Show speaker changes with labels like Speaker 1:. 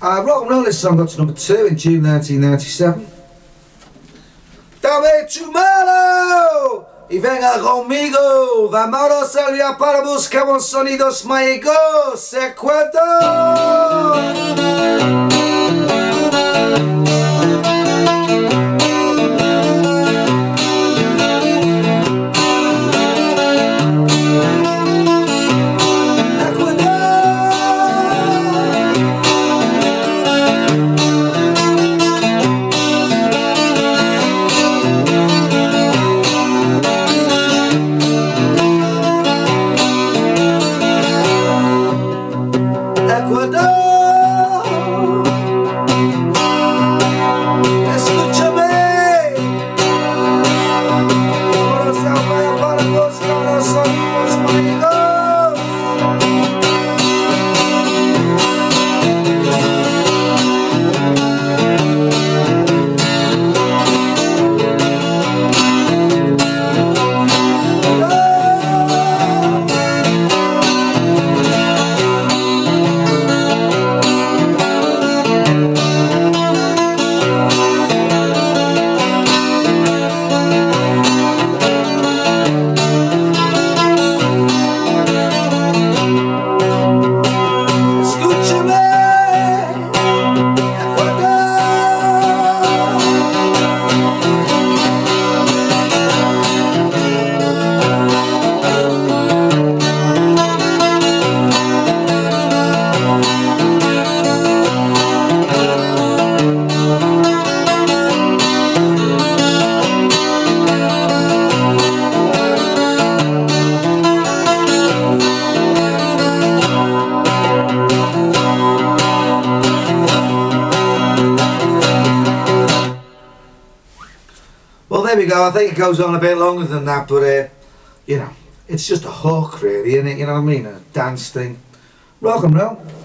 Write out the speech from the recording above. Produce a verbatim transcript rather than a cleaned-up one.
Speaker 1: Uh, rock and roll, this song got to number two in June nineteen ninety-seven. Dame tu mano y venga conmigo, vámonos allá para buscar unos sonidos mágicos, Ecuador. Well, there we go. I think it goes on a bit longer than that, but uh, you know, it's just a hook really, isn't it? You know what I mean? A dance thing. Rock and roll.